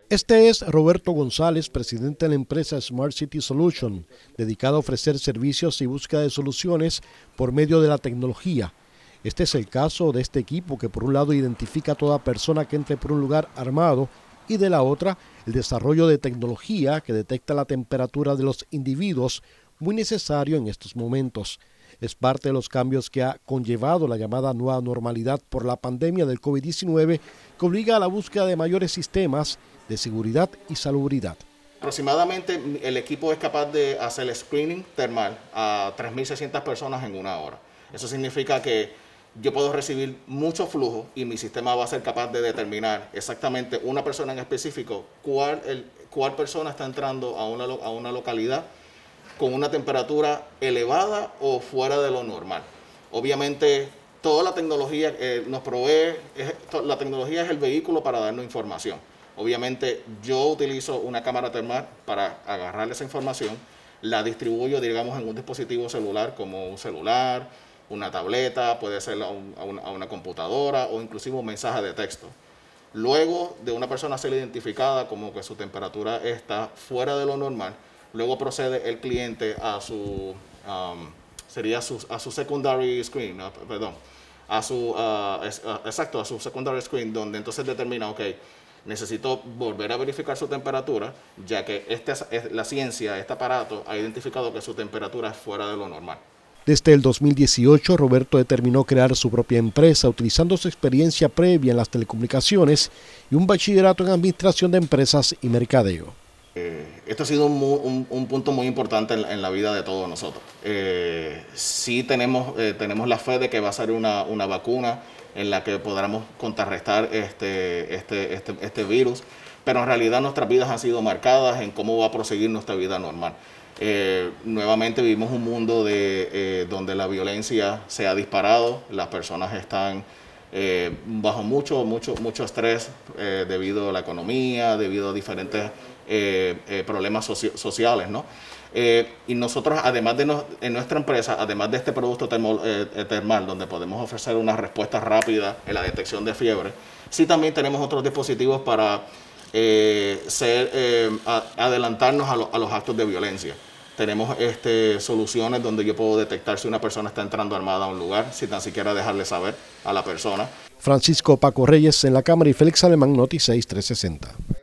Este es Roberto González, presidente de la empresa Smart City Solution, dedicada a ofrecer servicios y búsqueda de soluciones por medio de la tecnología. Este es el caso de este equipo que por un lado identifica a toda persona que entre por un lugar armado y de la otra el desarrollo de tecnología que detecta la temperatura de los individuos, muy necesario en estos momentos. Es parte de los cambios que ha conllevado la llamada nueva normalidad por la pandemia del COVID-19, que obliga a la búsqueda de mayores sistemas de seguridad y salubridad. Aproximadamente el equipo es capaz de hacer el screening termal a 3.600 personas en una hora. Eso significa que yo puedo recibir mucho flujo y mi sistema va a ser capaz de determinar exactamente una persona en específico, cuál persona está entrando a una localidad con una temperatura elevada o fuera de lo normal. Obviamente, toda la tecnología nos provee, la tecnología es el vehículo para darnos información. Obviamente, yo utilizo una cámara termal para agarrar esa información, la distribuyo, digamos, en un dispositivo celular como un celular, una tableta, puede ser a una computadora o inclusive un mensaje de texto. Luego de una persona ser identificada como que su temperatura está fuera de lo normal, luego procede el cliente a su secondary screen, a su secondary screen, donde entonces determina, ok, necesito volver a verificar su temperatura, ya que la ciencia, este aparato, ha identificado que su temperatura es fuera de lo normal. Desde el 2018, Roberto determinó crear su propia empresa utilizando su experiencia previa en las telecomunicaciones y un bachillerato en administración de empresas y mercadeo. Esto ha sido un punto muy importante en la vida de todos nosotros. Sí tenemos la fe de que va a ser una vacuna en la que podamos contrarrestar este virus, pero en realidad nuestras vidas han sido marcadas en cómo va a proseguir nuestra vida normal. Nuevamente vivimos un mundo donde la violencia se ha disparado, las personas están bajo mucho estrés debido a la economía, debido a diferentes problemas sociales, ¿no? Y nosotros, además en nuestra empresa, además de este producto termal, donde podemos ofrecer una respuesta rápida en la detección de fiebre, sí también tenemos otros dispositivos para adelantarnos a los actos de violencia. Tenemos soluciones donde yo puedo detectar si una persona está entrando armada a un lugar, sin tan siquiera dejarle saber a la persona. Francisco Paco Reyes en la cámara y Félix Alemán, Noti 6 360.